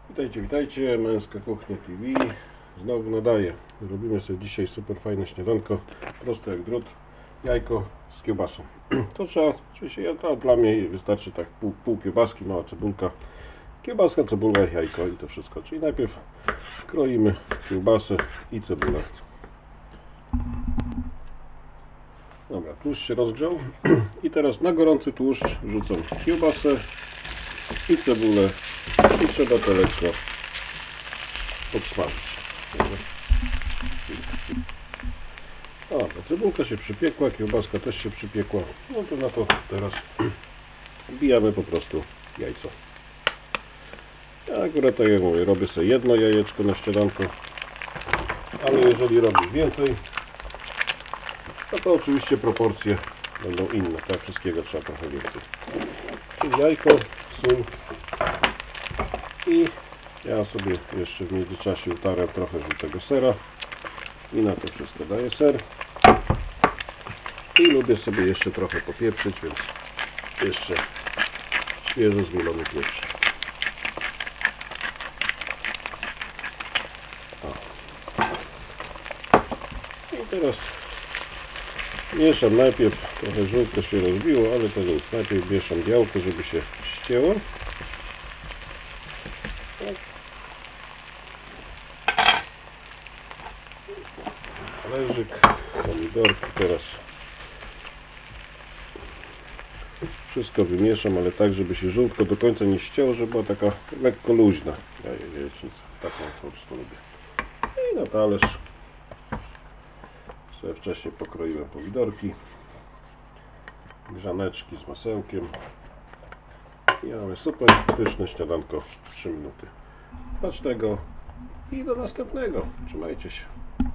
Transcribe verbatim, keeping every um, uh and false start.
Witajcie, witajcie, Męska Kuchnia T V. Znowu nadaję. Robimy sobie dzisiaj super fajne śniadanko, proste jak drut, jajko z kiełbasą. To trzeba, oczywiście to dla mnie wystarczy tak pół, pół kiełbaski, mała cebulka, kiełbaska, cebula, jajko i to wszystko. Czyli najpierw kroimy kiełbasę i cebulę. Dobra, tłuszcz się rozgrzał i teraz na gorący tłuszcz wrzucam kiełbasę i cebulę i trzeba to lekko podsmażyć. O, ta cebulka się przypiekła, kiełbaska też się przypiekła. No to na to teraz wbijamy po prostu jajco. Ja akurat, tak jak mówię, robię sobie jedno jajeczko na śniadanko, ale jeżeli robisz więcej, no to oczywiście proporcje będą inne. Tak, wszystkiego trzeba trochę więcej. Czyli jajko, sól i ja sobie jeszcze w międzyczasie utarę trochę żółtego sera i na to wszystko daję ser. I lubię sobie jeszcze trochę popieprzyć, więc jeszcze świeżo zmielony pieprz. I teraz mieszam najpierw, trochę żółtko się rozbiło, ale to nic. Najpierw mieszam białko, żeby się ścięło. Talerzyk, pomidorki teraz. Wszystko wymieszam, ale tak, żeby się żółtko do końca nie ścięło, żeby była taka lekko luźna jajecznica. Taką po prostu lubię. I na talerz sobie wcześniej pokroiłem pomidorki, grzaneczki z masełkiem i mamy super pyszne śniadanko w trzy minuty. Smacznego i do następnego. Trzymajcie się.